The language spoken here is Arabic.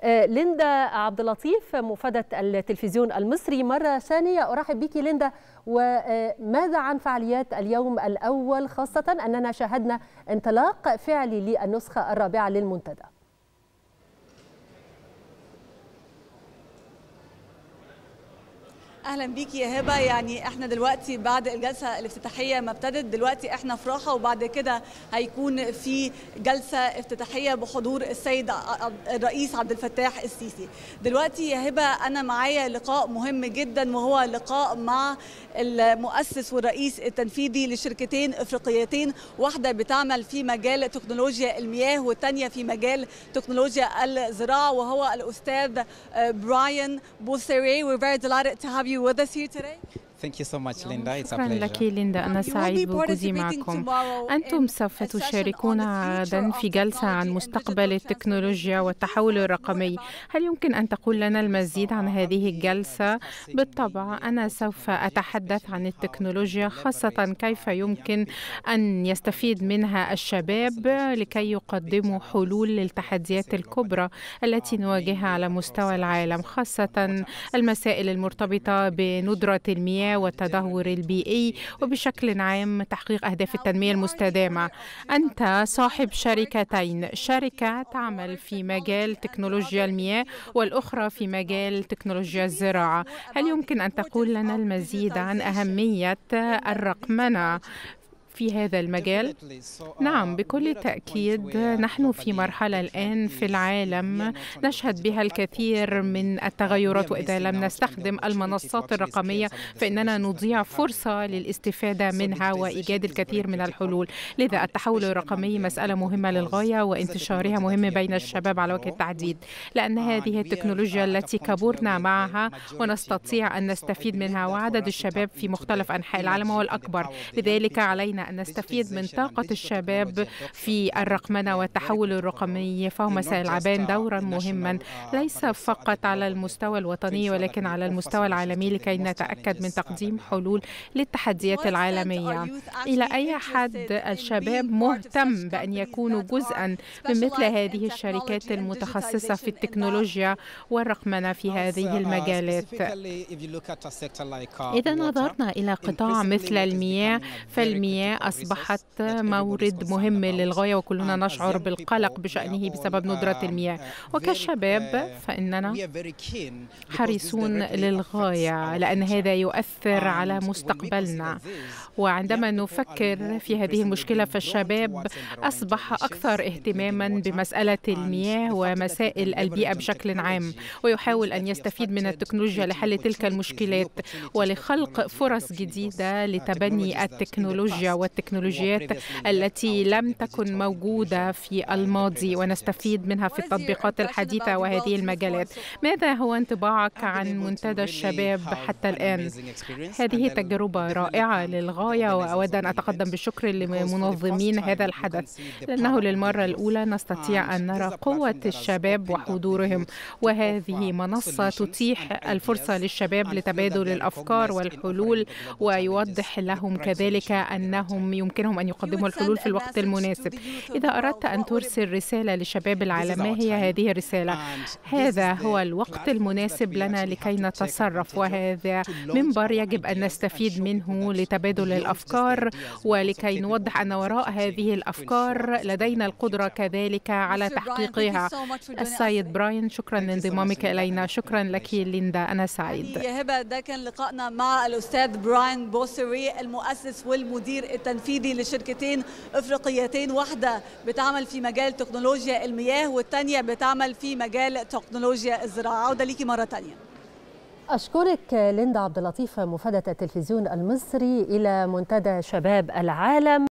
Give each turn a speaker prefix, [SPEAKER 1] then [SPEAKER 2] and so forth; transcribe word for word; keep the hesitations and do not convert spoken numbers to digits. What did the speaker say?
[SPEAKER 1] آه، ليندا عبد اللطيف مفادة التلفزيون المصري، مرة ثانية أرحب بك ليندا. وماذا عن فعاليات اليوم الأول، خاصة أننا شاهدنا انطلاق فعلي للنسخة الرابعة للمنتدى؟
[SPEAKER 2] اهلا بيكي يا هبه. يعني احنا دلوقتي بعد الجلسه الافتتاحيه ما ابتدت، دلوقتي احنا في راحه، وبعد كده هيكون في جلسه افتتاحيه بحضور السيد الرئيس عبد الفتاح السيسي. دلوقتي يا هبه انا معايا لقاء مهم جدا، وهو لقاء مع المؤسس والرئيس التنفيذي لشركتين افريقيتين، واحده بتعمل في مجال تكنولوجيا المياه والثانيه في مجال تكنولوجيا الزراعه، وهو الاستاذ براين بوسيري. We're very delighted to have you with us here today.
[SPEAKER 3] Thank you so much, Linda. It's a
[SPEAKER 4] شكرا
[SPEAKER 3] pleasure.
[SPEAKER 4] لك ليندا، أنا سعيد بوجودي معكم. أنتم سوف تشاركون غدا في جلسة عن مستقبل التكنولوجيا والتحول الرقمي. هل يمكن أن تقول لنا المزيد عن هذه الجلسة؟ بالطبع أنا سوف أتحدث عن التكنولوجيا، خاصة كيف يمكن أن يستفيد منها الشباب لكي يقدموا حلول للتحديات الكبرى التي نواجهها على مستوى العالم، خاصة المسائل المرتبطة بندرة المياه والتدهور البيئي، وبشكل عام تحقيق أهداف التنمية المستدامة. أنت صاحب شركتين، شركة تعمل في مجال تكنولوجيا المياه والأخرى في مجال تكنولوجيا الزراعة. هل يمكن أن تقول لنا المزيد عن أهمية الرقمنة في هذا المجال؟ نعم، بكل تأكيد. نحن في مرحلة الآن في العالم نشهد بها الكثير من التغيرات، وإذا لم نستخدم المنصات الرقمية فإننا نضيع فرصة للاستفادة منها وإيجاد الكثير من الحلول. لذا التحول الرقمي مسألة مهمة للغاية، وانتشارها مهم بين الشباب على وجه التحديد، لأن هذه التكنولوجيا التي كبرنا معها ونستطيع أن نستفيد منها، وعدد الشباب في مختلف أنحاء العالم هو الأكبر. لذلك علينا أن نستفيد من طاقة الشباب في الرقمنة والتحول الرقمي، فهم سيلعبان دورا مهما ليس فقط على المستوى الوطني ولكن على المستوى العالمي، لكي نتأكد من تقديم حلول للتحديات العالمية. إلى أي حد الشباب مهتم بأن يكونوا جزءا من مثل هذه الشركات المتخصصة في التكنولوجيا والرقمنة في هذه المجالات؟ إذا نظرنا إلى قطاع مثل المياه، فالمياه أصبحت مورد مهم للغاية، وكلنا نشعر بالقلق بشأنه بسبب ندرة المياه. وكشباب فإننا حريصون للغاية، لأن هذا يؤثر على مستقبلنا. وعندما نفكر في هذه المشكلة فالشباب أصبح أكثر اهتماما بمسألة المياه ومسائل البيئة بشكل عام، ويحاول أن يستفيد من التكنولوجيا لحل تلك المشكلات ولخلق فرص جديدة لتبني التكنولوجيا والتكنولوجيات التي لم تكن موجودة في الماضي، ونستفيد منها في التطبيقات الحديثة وهذه المجالات. ماذا هو انطباعك عن منتدى الشباب حتى الآن؟ هذه تجربة رائعة للغاية، وأود أن أتقدم بالشكر لمنظمين هذا الحدث، لأنه للمرة الأولى نستطيع أن نرى قوة الشباب وحضورهم، وهذه منصة تتيح الفرصة للشباب لتبادل الأفكار والحلول، ويوضح لهم كذلك أنهم يمكنهم أن يقدموا الحلول في الوقت المناسب. إذا أردت أن ترسل رسالة للشباب العالم، ما هي هذه الرسالة؟ هذا هو الوقت المناسب لنا لكي نتصرف، وهذا منبر يجب أن نستفيد منه لتبادل الأفكار، ولكي نوضح أن وراء هذه الأفكار لدينا القدرة كذلك على تحقيقها. السيد براين، شكرا لانضمامك إلينا. شكرا لك ليندا، أنا سعيد.
[SPEAKER 2] يا هبة، ده كان لقائنا مع الأستاذ براين بوسيري، المؤسس والمدير التنفيذي لشركتين افريقيتين، واحده بتعمل في مجال تكنولوجيا المياه والثانيه بتعمل في مجال تكنولوجيا الزراعه. عوده ليكي مره ثانيه.
[SPEAKER 1] أشكرك ليندا عبد اللطيف مفادة التلفزيون المصري إلى منتدى شباب العالم.